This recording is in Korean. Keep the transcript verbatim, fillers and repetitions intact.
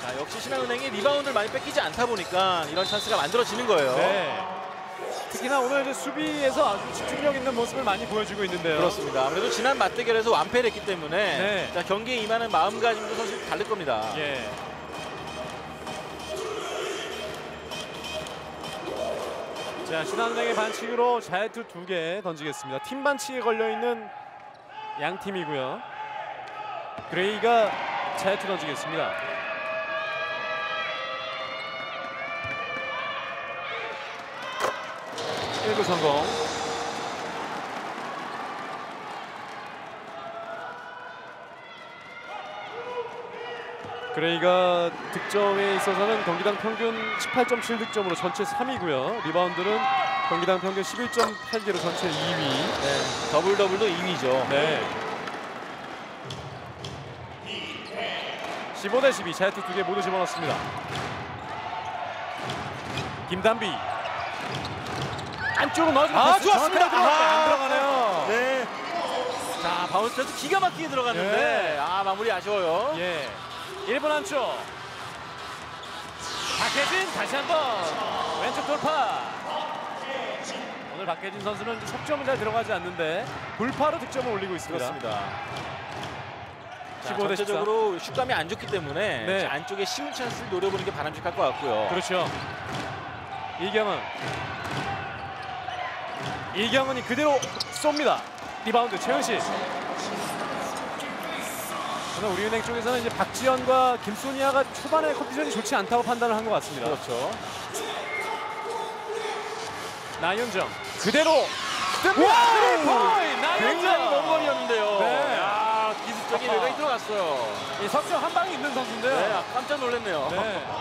자, 역시 신한은행이 리바운드를 많이 뺏기지 않다 보니까 이런 찬스가 만들어지는 거예요. 네. 특히나 오늘 이제 수비에서 아주 집중력 있는 모습을 많이 보여주고 있는데요. 그렇습니다. 아무래도 지난 맞대결에서 완패를 했기 때문에 네. 자, 경기에 임하는 마음가짐도 사실 다를 겁니다. 예. 자, 신한은행의 반칙으로 자유투 두 개 던지겠습니다. 팀 반칙에 걸려있는 양 팀이고요. 그레이가 자유투 던지겠습니다. 일 구 성공. 그레이가 득점에 있어서는 경기당 평균 십팔 점 칠 득점으로 전체 삼 위고요. 리바운드는 경기당 평균 십일 점 팔 개로 전체 이 위. 네, 더블 더블도 이 위죠. 네. 십오 대 십이, 자유투 두 개 모두 집어넣습니다. 김단비 안쪽으로 넣어주면 아, 패스 좋았습니다. 정확하게 들어갔는데 아, 안 들어가네요. 네. 자, 바운스에서 기가 막히게 들어갔는데 네. 아, 마무리 아쉬워요. 예. 일 번 안쪽. 박혜진 다시 한번 왼쪽 돌파. 오늘 박혜진 선수는 석점은 잘 들어가지 않는데 돌파로 득점을 올리고 있습니다. 그렇습니다. 자, 십오 대 전체적으로 슛감이 안 좋기 때문에 네. 자, 안쪽에 쉬운 찬스를 노려보는 게 바람직할 것 같고요. 그렇죠. 이경은 이경은이 그대로 쏩니다. 리바운드 최은실. 오늘 우리은행 쪽에서는 이제 박지현과 김소니아가 초반에 컨디션이 좋지 않다고 판단을 한 것 같습니다. 그렇죠. 나윤정 그대로 뜹니다. 와우! 나윤정 굉장히 먼 거리였는데요. 네. 야, 기술적인 외곽이 들어갔어요. 이 석점 한 방이 있는 선수인데요. 네, 깜짝 놀랐네요. 네.